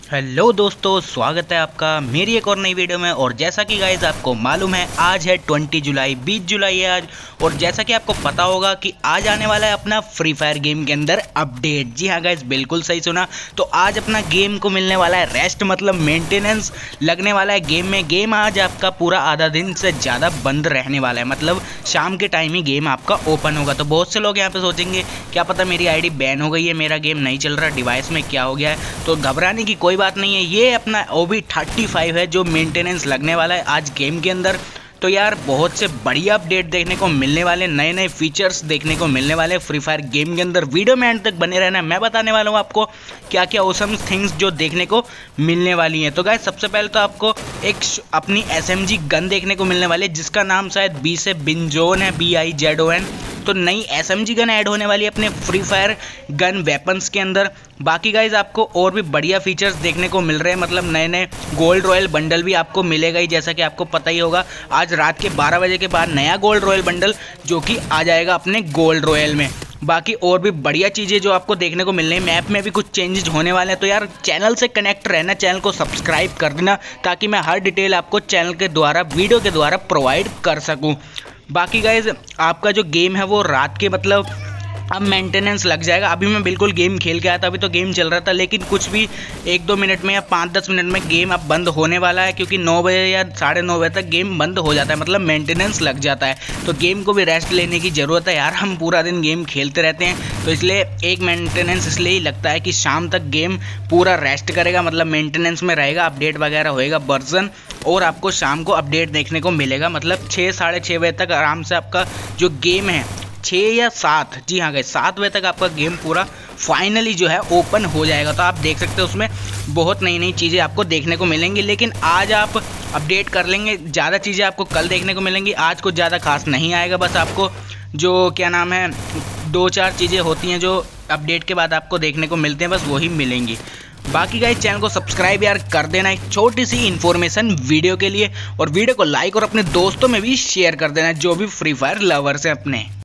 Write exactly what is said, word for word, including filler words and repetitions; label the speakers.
Speaker 1: Hello दोस्तों, स्वागत है आपका मेरी एक और नई वीडियो में। और जैसा कि गाइज आपको मालूम है, आज है बीस जुलाई बीस जुलाई है आज। और जैसा कि आपको पता होगा कि आज आने वाला है अपना फ्री फायर गेम के अंदर अपडेट। जी हाँ गाइज, बिल्कुल सही सुना। तो आज अपना गेम को मिलने वाला है रेस्ट, मतलब मेंटेनेंस लगने वाला है गेम में। गेम आज आपका पूरा आधा दिन से ज़्यादा बंद रहने वाला है, मतलब शाम के टाइम ही गेम आपका ओपन होगा। तो बहुत से लोग यहाँ पे सोचेंगे क्या पता मेरी आईडी बैन हो गई है, मेरा गेम नहीं चल रहा, डिवाइस में क्या हो गया है। तो घबराने की कोई बात नहीं है। ये अपना ओ बी थर्टी फाइव है जो मेंटेनेंस लगने वाला है आज गेम के अंदर। तो यार बहुत से बढ़िया अपडेट देखने को मिलने वाले, नए नए फीचर्स देखने को मिलने वाले फ्री फायर गेम के अंदर। वीडियो में एंड तक बने रहना, मैं बताने वाला हूँ आपको क्या क्या ऑसम थिंग्स जो देखने को मिलने वाली हैं। तो गाइस सबसे पहले तो आपको एक अपनी एस एम जी गन देखने को मिलने वाली है जिसका नाम शायद बी से बिंजोन है, B I Z O N. तो नई S M G gun add होने वाली है अपने फ्री फायर गन वेपन्स के अंदर। बाकी गाइज आपको और भी बढ़िया फीचर्स देखने को मिल रहे हैं, मतलब नए नए गोल्ड रॉयल बंडल भी आपको मिलेगा ही, जैसा कि आपको पता ही होगा। आज रात के बारह बजे के बाद नया गोल्ड रॉयल बंडल जो कि आ जाएगा अपने गोल्ड रॉयल में। बाकी और भी बढ़िया चीज़ें जो आपको देखने को मिल रही है, मैप में भी कुछ चेंजेस होने वाले हैं। तो यार चैनल से कनेक्ट रहना, चैनल को सब्सक्राइब कर देना ताकि मैं हर डिटेल आपको चैनल के द्वारा, वीडियो के द्वारा प्रोवाइड कर सकूँ। बाकी गाइज आपका जो गेम है वो रात के, मतलब अब मेंटेनेंस लग जाएगा। अभी मैं बिल्कुल गेम खेल के आया था, अभी तो गेम चल रहा था, लेकिन कुछ भी एक दो मिनट में या पाँच दस मिनट में गेम अब बंद होने वाला है, क्योंकि नौ बजे या साढ़े नौ बजे तक गेम बंद हो जाता है, मतलब मेंटेनेंस लग जाता है। तो गेम को भी रेस्ट लेने की ज़रूरत है यार, हम पूरा दिन गेम खेलते रहते हैं, तो इसलिए एक मेंटेनेंस इसलिए ही लगता है कि शाम तक गेम पूरा रेस्ट करेगा, मतलब मेंटेनेंस में रहेगा, अपडेट वगैरह होएगा वर्जन, और आपको शाम को अपडेट देखने को मिलेगा। मतलब छः साढ़े छः बजे तक आराम से आपका जो गेम है, छः या सात, जी हाँ गए सात बजे तक आपका गेम पूरा फाइनली जो है ओपन हो जाएगा। तो आप देख सकते हो उसमें बहुत नई नई चीज़ें आपको देखने को मिलेंगी। लेकिन आज आप अपडेट कर लेंगे, ज़्यादा चीज़ें आपको कल देखने को मिलेंगी, आज कुछ ज़्यादा खास नहीं आएगा। बस आपको जो क्या नाम है, दो चार चीज़ें होती हैं जो अपडेट के बाद आपको देखने को मिलते हैं, बस वही मिलेंगी। बाकी गाइस चैनल को सब्सक्राइब यार कर देना एक छोटी सी इन्फॉर्मेशन वीडियो के लिए, और वीडियो को लाइक और अपने दोस्तों में भी शेयर कर देना जो भी फ्री फायर लवर्स हैं अपने।